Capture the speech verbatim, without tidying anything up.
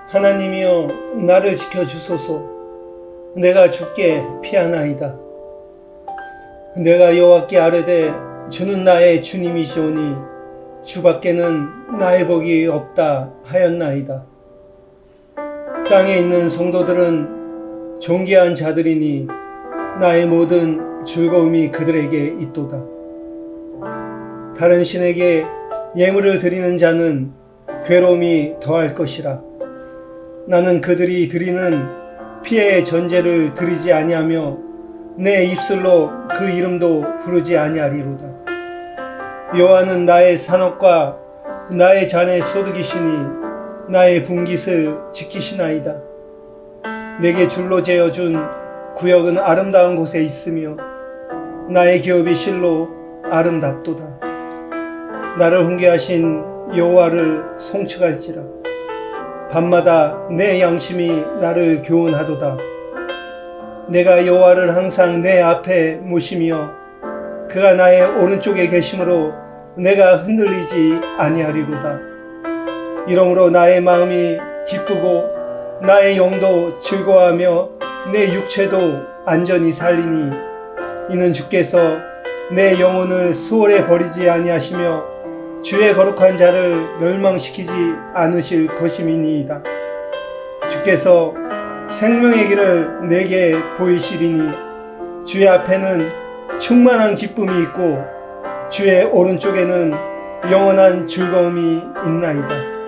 하나님이여 나를 지켜주소서. 내가 주께 피하나이다. 내가 여호와께 아뢰되 주는 나의 주님이시오니 주밖에는 나의 복이 없다 하였나이다. 땅에 있는 성도들은 존귀한 자들이니 나의 모든 즐거움이 그들에게 있도다. 다른 신에게 예물을 드리는 자는 괴로움이 더할 것이라. 나는 그들이 드리는 피의 전제를 드리지 아니하며 내 입술로 그 이름도 부르지 아니하리로다. 여호와는 나의 산업과 나의 잔의 소득이시니 나의 분깃을 지키시나이다. 내게 줄로 재어준 구역은 아름다운 곳에 있으며 나의 기업이 실로 아름답도다. 나를 훈계하신 여호와를 송축할지라. 밤마다 내 양심이 나를 교훈하도다. 내가 여호와를 항상 내 앞에 모시며 그가 나의 오른쪽에 계심으로 내가 흔들리지 아니하리로다. 이러므로 나의 마음이 기쁘고 나의 영도 즐거워하며 내 육체도 안전히 살리니 이는 주께서 내 영혼을 수월에 버리지 아니하시며 주의 거룩한 자를 멸망시키지 않으실 것임이니이다. 주께서 생명의 길을 내게 보이시리니 주의 앞에는 충만한 기쁨이 있고 주의 오른쪽에는 영원한 즐거움이 있나이다.